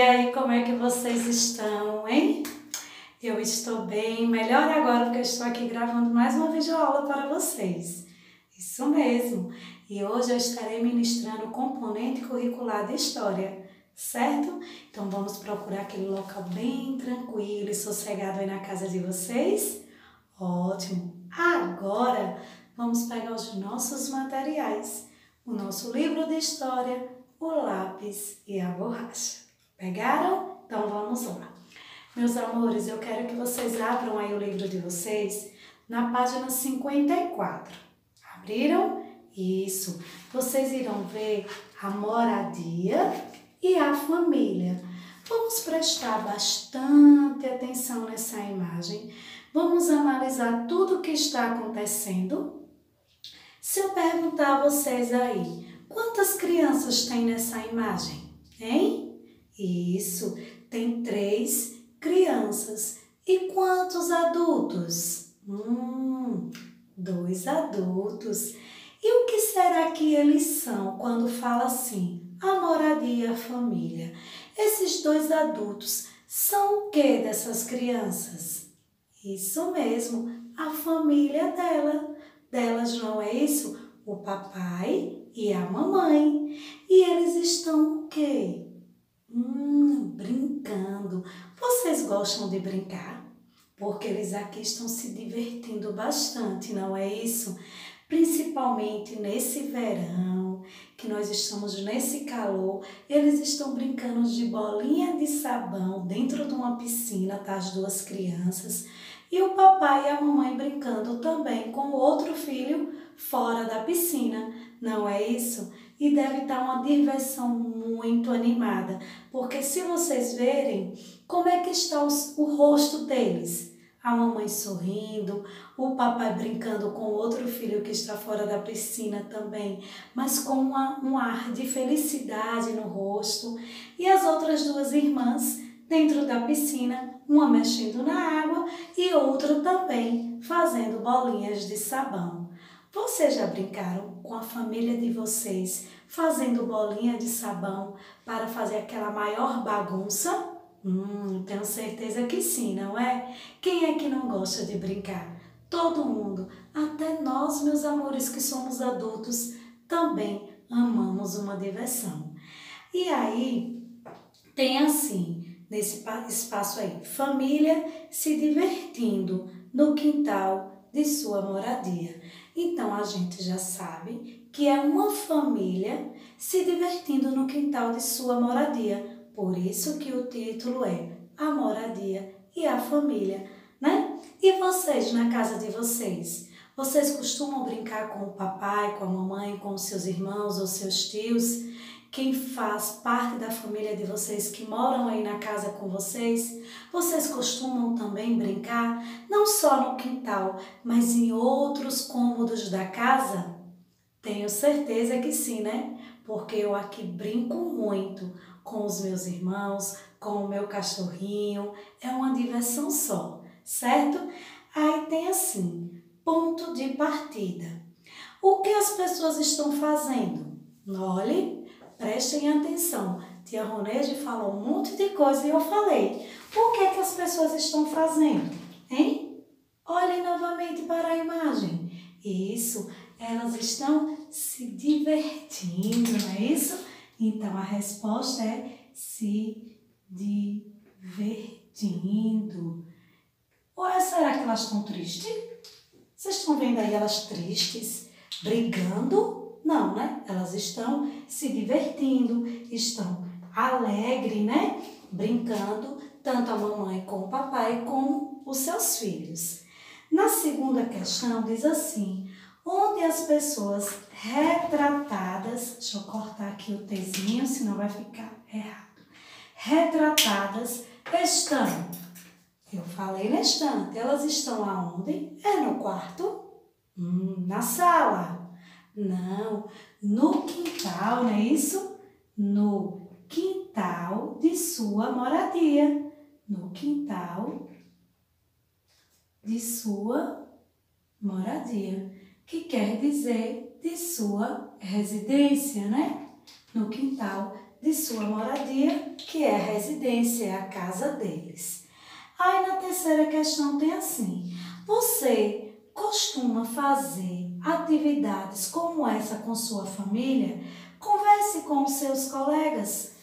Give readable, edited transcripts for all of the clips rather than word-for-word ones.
aí, como é que vocês estão, hein? Eu estou bem, melhor agora porque eu estou aqui gravando mais uma videoaula para vocês. Isso mesmo. E hoje eu estarei ministrando o componente curricular de História, certo? Então vamos procurar aquele local bem tranquilo e sossegado aí na casa de vocês. Ótimo! Agora vamos pegar os nossos materiais, o nosso livro de História, o lápis e a borracha. Pegaram? Então vamos lá. Meus amores, eu quero que vocês abram aí o livro de vocês na página 54. Abriram? Isso. Vocês irão ver a moradia e a família. Vamos prestar bastante atenção nessa imagem. Vamos analisar tudo o que está acontecendo. Se eu perguntar a vocês aí, quantas crianças tem nessa imagem? Hein? Isso, tem 3 crianças. E quantos adultos? 2 adultos. E o que será que eles são quando fala assim, a moradia e a família? Esses 2 adultos são o que dessas crianças? Isso mesmo, a família delas, não é isso? O papai e a mamãe. E eles estão o quê? Brincando. Vocês gostam de brincar? Porque eles aqui estão se divertindo bastante, não é isso? Principalmente nesse verão, que nós estamos nesse calor, eles estão brincando de bolinha de sabão dentro de uma piscina, tá? As 2 crianças. E o papai e a mamãe brincando também com o outro filho fora da piscina, não é isso? E deve estar uma diversão muito animada, porque se vocês verem como é que está o rosto deles, a mamãe sorrindo, o papai brincando com o outro filho que está fora da piscina também, mas com um ar de felicidade no rosto, e as outras 2 irmãs dentro da piscina, uma mexendo na água e outra também fazendo bolinhas de sabão. Vocês já brincaram com a família de vocês fazendo bolinha de sabão para fazer aquela maior bagunça? Tenho certeza que sim, não é? Quem é que não gosta de brincar? Todo mundo, até nós, meus amores, que somos adultos, também amamos uma diversão. E aí, tem assim, nesse espaço aí, família se divertindo no quintal de sua moradia. Então, a gente já sabe que é uma família se divertindo no quintal de sua moradia. Por isso que o título é A Moradia e a Família, né? E vocês, na casa de vocês? Vocês costumam brincar com o papai, com a mamãe, com os seus irmãos ou seus tios? Quem faz parte da família de vocês que moram aí na casa com vocês? Vocês costumam também brincar, não só no quintal, mas em outros cômodos da casa? Tenho certeza que sim, né? Porque eu aqui brinco muito com os meus irmãos, com o meu cachorrinho, é uma diversão só, certo? Aí tem assim, ponto de partida. O que as pessoas estão fazendo? Olhe, prestem atenção. Tia Roneide falou um monte de coisa e eu falei. O que é que as pessoas estão fazendo? Hein? Olhem novamente para a imagem. Isso, elas estão se divertindo, não é isso? Então, a resposta é se divertindo. Ou será que elas estão tristes? Vocês estão vendo aí elas tristes, brigando? Não, né? Elas estão se divertindo, estão alegres, né? Brincando, tanto a mamãe com o papai como os seus filhos. Na segunda questão diz assim, onde as pessoas retratadas, deixa eu cortar aqui o Tzinho, senão vai ficar errado. Retratadas estão, eu falei na estante, elas estão aonde? É no quarto? Na sala? Não, no quintal, não é isso? No quintal de sua moradia. No quintal de sua moradia, que quer dizer de sua residência, né? No quintal de sua moradia, que é a residência, é a casa deles. Aí na terceira questão tem assim: você costuma fazer atividades como essa com sua família? Converse com os seus colegas,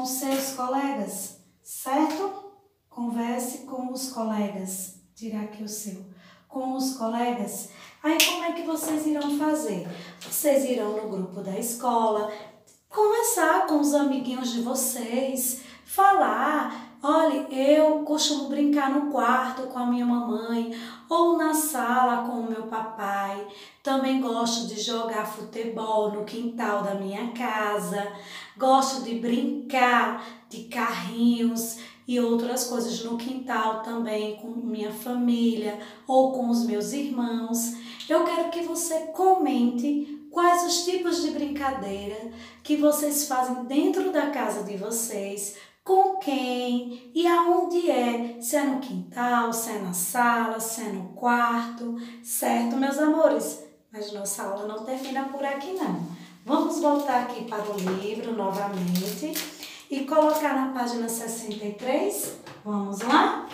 certo? Converse com os colegas. Tirar aqui o seu. Com os colegas. Aí como é que vocês irão fazer? Vocês irão no grupo da escola, conversar com os amiguinhos de vocês, falar: olha, eu costumo brincar no quarto com a minha mamãe ou na sala com o meu papai. Também gosto de jogar futebol no quintal da minha casa. Gosto de brincar de carrinhos e outras coisas no quintal também com minha família ou com os meus irmãos. Eu quero que você comente quais os tipos de brincadeira que vocês fazem dentro da casa de vocês, com quem e aonde é, se é no quintal, se é na sala, se é no quarto, certo, meus amores? Mas nossa aula não termina por aqui não. Vamos voltar aqui para o livro novamente e colocar na página 63. Vamos lá?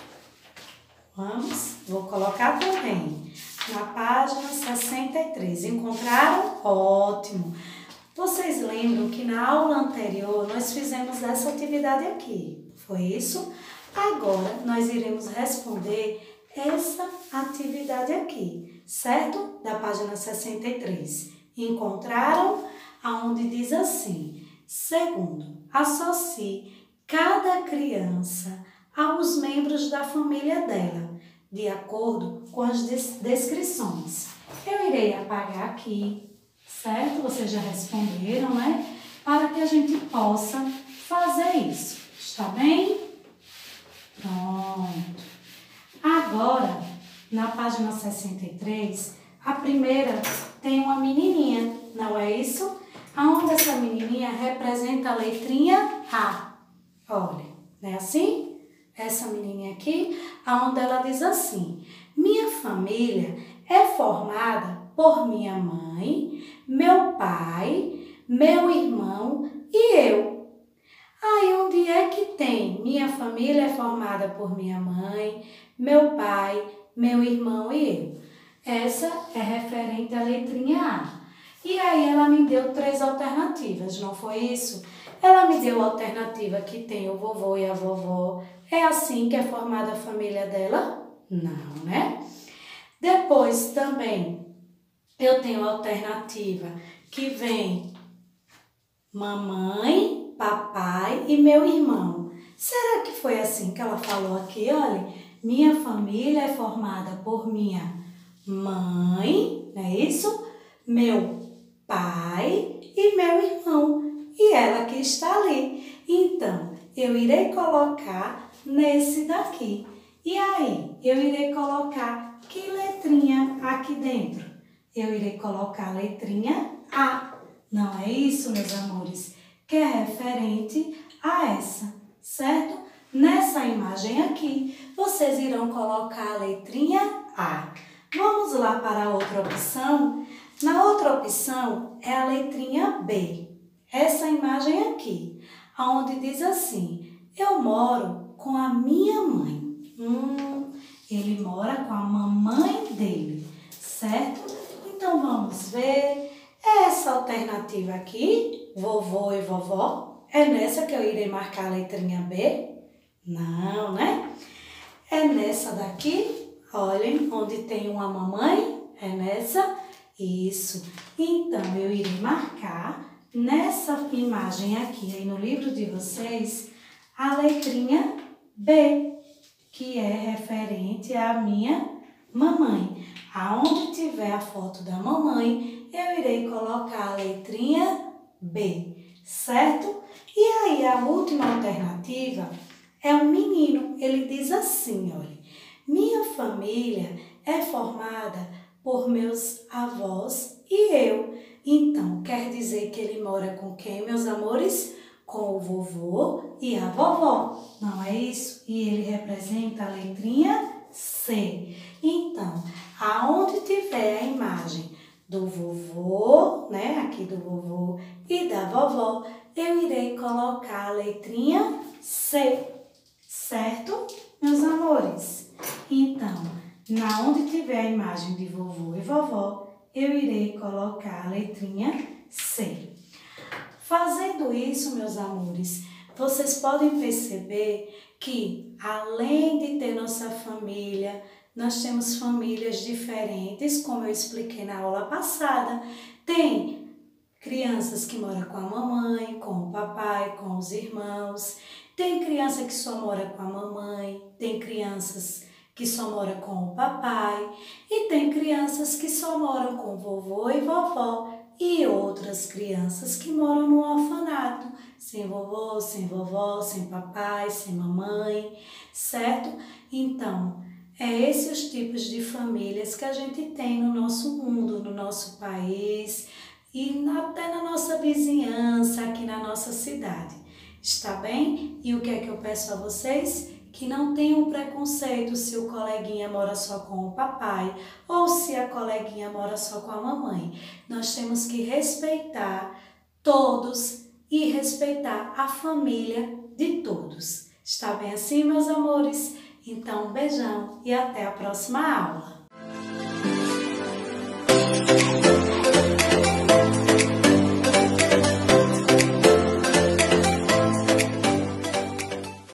Vamos, vou colocar também na página 63. Encontraram? Ótimo! Vocês lembram que na aula anterior nós fizemos essa atividade aqui, foi isso? Agora nós iremos responder essa atividade aqui, certo? Da página 63. Encontraram? Aonde diz assim: segundo, associe cada criança aos membros da família dela, de acordo com as descrições. Eu irei apagar aqui, certo? Vocês já responderam, né? Para que a gente possa fazer isso. Está bem? Pronto. Agora, na página 63, a primeira tem uma menininha, não é isso? Aonde essa menininha representa a letrinha A. Olha, não é assim? Essa menininha aqui, aonde ela diz assim: minha família é formada por minha mãe, meu pai, meu irmão e eu. Aí onde é que tem? Minha família é formada por minha mãe, meu pai, meu irmão e eu. Essa é referente à letrinha A. E aí ela me deu 3 alternativas, não foi isso? Ela me deu a alternativa que tem o vovô e a vovó. É assim que é formada a família dela? Não, né? Depois também eu tenho a alternativa que vem mamãe, papai e meu irmão. Será que foi assim que ela falou aqui? Olha, minha família é formada por minha mãe, não é isso? Meu pai e meu irmão. E ela que está ali. Então, eu irei colocar nesse daqui. E aí, eu irei colocar que letrinha aqui dentro? Eu irei colocar a letrinha A. Não é isso, meus amores? Que é referente a essa, certo? Nessa imagem aqui, vocês irão colocar a letrinha A. Vamos lá para a outra opção. Na outra opção é a letrinha B. Essa imagem aqui, onde diz assim: eu moro com a minha mãe. Ele mora com a mamãe dele, certo? Então vamos ver. Essa alternativa aqui, vovô e vovó, é nessa que eu irei marcar a letrinha B? Não, né? É nessa daqui, olhem, onde tem uma mamãe, é nessa. Isso. Então, eu irei marcar nessa imagem aqui, aí no livro de vocês, a letrinha B, que é referente à minha mamãe. Aonde tiver a foto da mamãe, eu irei colocar a letrinha B, certo? E aí, a última alternativa é um menino. Ele diz assim, olha: minha família é formada por meus avós e eu. Então, quer dizer que ele mora com quem, meus amores? Com o vovô e a vovó, não é isso? E ele representa a letrinha C. Então, aonde tiver a imagem do vovô, né, aqui do vovô e da vovó, eu irei colocar a letrinha C, certo, meus amores? Então, na onde tiver a imagem de vovô e vovó, eu irei colocar a letrinha C. Fazendo isso, meus amores, vocês podem perceber que, além de ter nossa família, nós temos famílias diferentes, como eu expliquei na aula passada. Tem crianças que moram com a mamãe, com o papai, com os irmãos. Tem criança que só mora com a mamãe, tem crianças que só moram com o papai e tem crianças que só moram com vovô e vovó e outras crianças que moram no orfanato, sem vovô, sem vovó, sem papai, sem mamãe, certo? Então, esses os tipos de famílias que a gente tem no nosso mundo, no nosso país e até na nossa vizinhança, aqui na nossa cidade. Está bem? E o que é que eu peço a vocês? Que não tenham preconceito se o coleguinha mora só com o papai ou se a coleguinha mora só com a mamãe. Nós temos que respeitar todos e respeitar a família de todos. Está bem assim, meus amores? Então, um beijão e até a próxima aula.